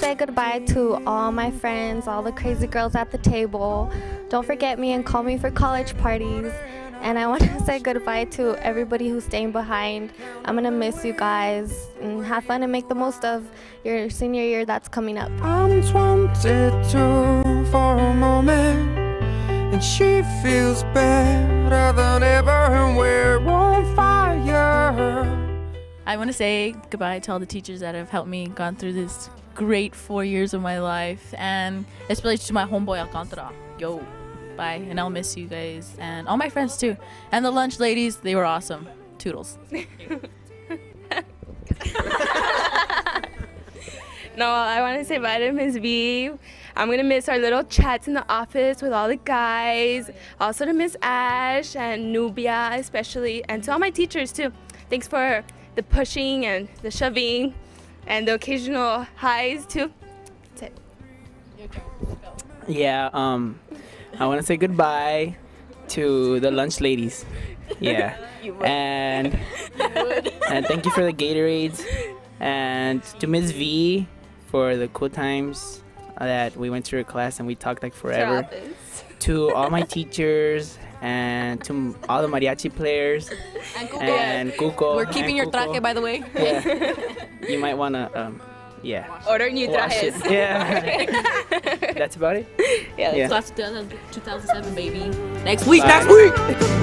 say goodbye to all my friends, all the crazy girls at the table. Don't forget me and call me for college parties. And I want to say goodbye to everybody who's staying behind. I'm going to miss you guys. And have fun and make the most of your senior year that's coming up. I'm 22 for a moment, and she feels better than ever, and we're on fire. I want to say goodbye to all the teachers that have helped me gone through this great 4 years of my life, and especially to my homeboy Alcantara. Yo. Bye, and I'll miss you guys and all my friends too, and the lunch ladies, they were awesome. Toodles. No, I want to say bye to Ms. V. I'm gonna miss our little chats in the office with all the guys. Also to Miss Ash and Nubia especially, and to all my teachers too. Thanks for the pushing and the shoving and the occasional highs too. That's it. Yeah, I want to say goodbye to the lunch ladies. Yeah. And thank you for the Gatorades. And to Ms. V for the cool times that we went to her class and we talked like forever. To all my teachers and to all the mariachi players. And Cuco. We're keeping your traje, by the way. Yeah. You might want to, yeah. Order new trajes. Yeah. That's about it? Yeah, yeah. Class 2007, baby. Next week, Bye. next week!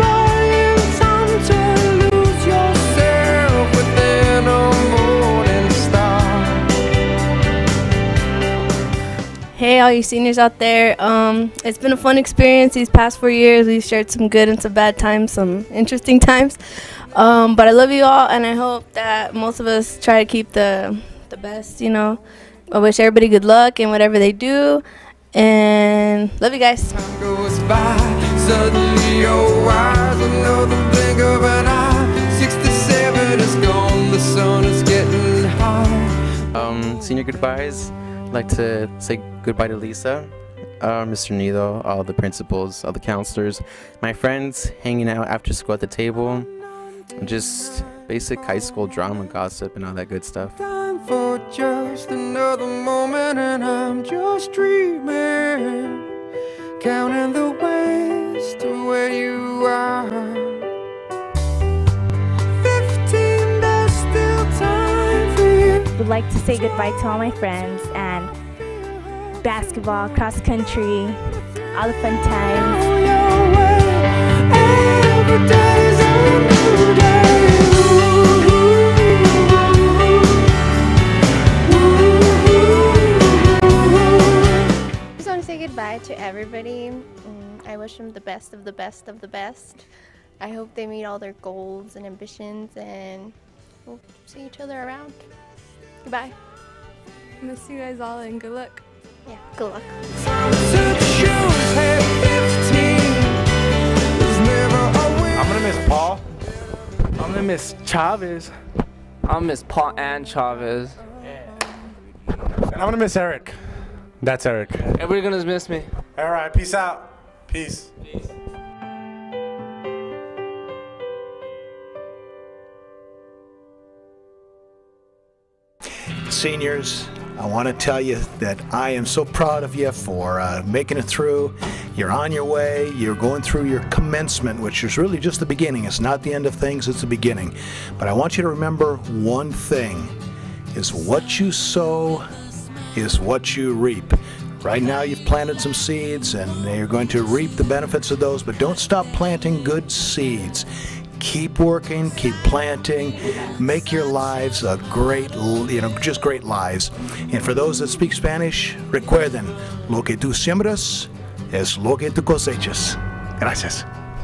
Hey, all you seniors out there. It's been a fun experience these past 4 years. We've shared some good and some bad times, some interesting times. But I love you all, and I hope that most of us try to keep the best, you know. I wish everybody good luck in whatever they do, and love you guys. Time goes by, suddenly your eyes, another blink of an eye. 67 is gone, the sun is getting high. Senior goodbyes. I'd like to say goodbye to Lisa, Mr. Nido, all the principals, all the counselors, my friends hanging out after school at the table, just basic high school drama, gossip, and all that good stuff. Time for just another moment, and I'm just dreaming, counting the ways to where you are. 15, there's still time for you. Would like to say goodbye to all my friends and basketball, cross country, all the fun times. Every day's a new day. I just want to say goodbye to everybody. I wish them the best of the best of the best. I hope they meet all their goals and ambitions, and we'll see each other around. Goodbye. Miss you guys all and good luck. Yeah, good luck. I'm gonna miss Paul. I'm gonna miss Chavez. I'm gonna miss Paul and Chavez. And I'm gonna miss Eric. That's Eric. Everybody's gonna miss me. All right, peace out. Peace. Seniors, I want to tell you that I am so proud of you for making it through. You're on your way. You're going through your commencement, which is really just the beginning. It's not the end of things, it's the beginning. But I want you to remember one thing, is what you sow is what you reap. Right now you've planted some seeds and you're going to reap the benefits of those, but don't stop planting good seeds. Keep working, keep planting, make your lives a great, just great lives. And for those that speak Spanish, recuerden, lo que tú siembras es lo que tú cosechas. Gracias.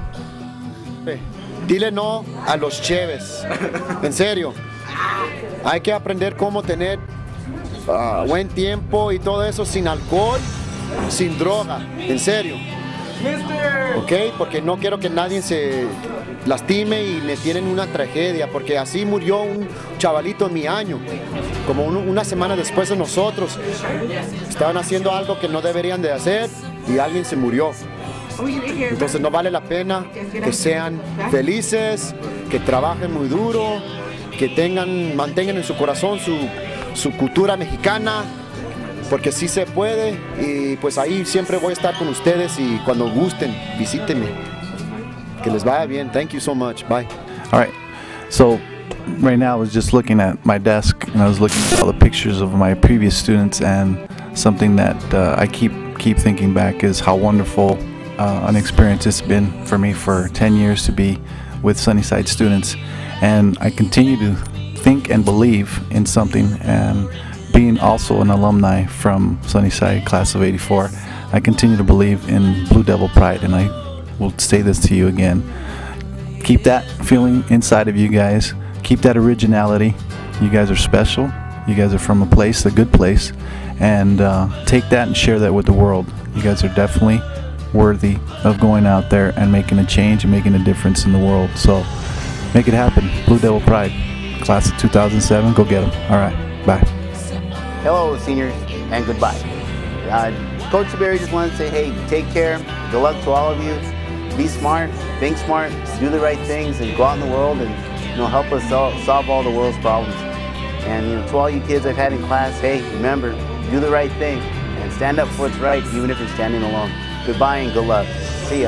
Dile no a los cheves. En serio. Hay que aprender cómo tener buen tiempo y todo eso sin alcohol, sin droga. En serio. ¿Ok? Porque no quiero que nadie se lastime y le tienen una tragedia, porque así murió un chavalito en mi año, como una semana después de nosotros. Estaban haciendo algo que no deberían de hacer y alguien se murió. Entonces no vale la pena. Que sean felices, que trabajen muy duro, que mantengan en su corazón su cultura mexicana porque sí se puede y pues ahí siempre voy a estar con ustedes y cuando gusten, visítenme. Que les vaya bien. Thank you so much. Bye. All right. So right now I was just looking at my desk and I was looking at all the pictures of my previous students, and something that I keep thinking back is how wonderful an experience it's been for me for 10 years to be with Sunnyside students. And I continue to think and believe in something, and being also an alumni from Sunnyside class of '84, I continue to believe in Blue Devil pride, and I will say this to you again. Keep that feeling inside of you guys. Keep that originality. You guys are special. You guys are from a place, a good place, and take that and share that with the world. You guys are definitely worthy of going out there and making a change and making a difference in the world. So make it happen. Blue Devil pride. Class of 2007, go get them. All right, bye. Hello, seniors, and goodbye. Coach Berry just wanted to say, hey, take care. Good luck to all of you. Be smart, think smart, do the right things, and go out in the world and help us solve all the world's problems. And to all you kids I've had in class, hey, remember, do the right thing and stand up for what's right, even if you're standing alone. Goodbye and good luck. See ya.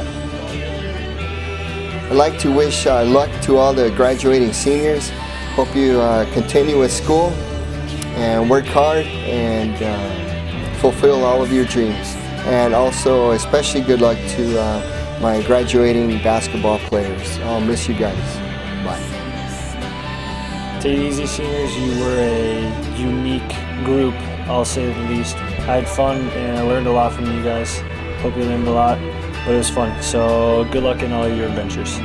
I'd like to wish luck to all the graduating seniors. Hope you continue with school and work hard and fulfill all of your dreams. And also especially good luck to my graduating basketball players. I'll miss you guys. Bye. Take it easy, seniors. You were a unique group, I'll say the least. I had fun and I learned a lot from you guys. Hope you learned a lot, but it was fun. So good luck in all your adventures.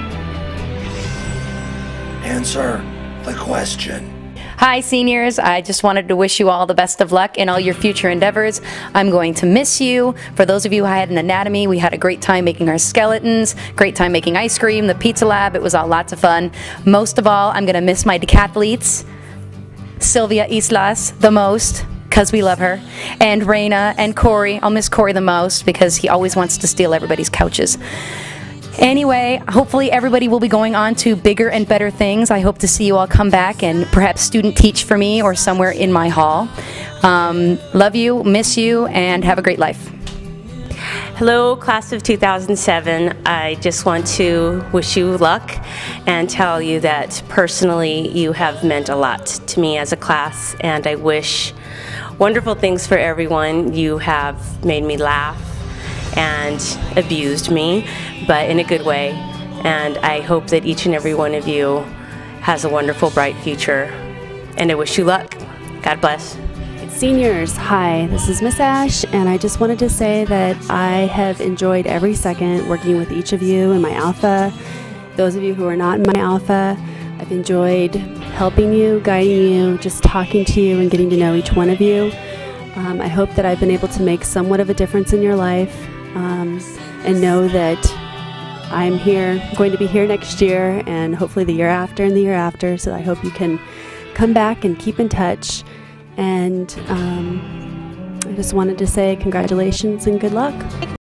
Answer the question. Hi seniors, I just wanted to wish you all the best of luck in all your future endeavors. I'm going to miss you. For those of you who had an anatomy, we had a great time making our skeletons, great time making ice cream, the pizza lab, it was all lots of fun. Most of all, I'm going to miss my decathletes, Sylvia Islas the most, because we love her, and Raina and Corey. I'll miss Corey the most because he always wants to steal everybody's couches. Anyway, hopefully everybody will be going on to bigger and better things. I hope to see you all come back and perhaps student teach for me or somewhere in my hall. Love you, miss you, and have a great life. Hello, class of 2007. I just want to wish you luck and tell you that personally you have meant a lot to me as a class, and I wish wonderful things for everyone. You have made me laugh and abused me, but in a good way. And I hope that each and every one of you has a wonderful, bright future. And I wish you luck. God bless. Seniors, hi, this is Miss Ash, and I just wanted to say that I have enjoyed every second working with each of you in my alpha. Those of you who are not in my alpha, I've enjoyed helping you, guiding you, just talking to you and getting to know each one of you. I hope that I've been able to make somewhat of a difference in your life, and know that I'm going to be here next year and hopefully the year after and the year after, so I hope you can come back and keep in touch. And I just wanted to say congratulations and good luck.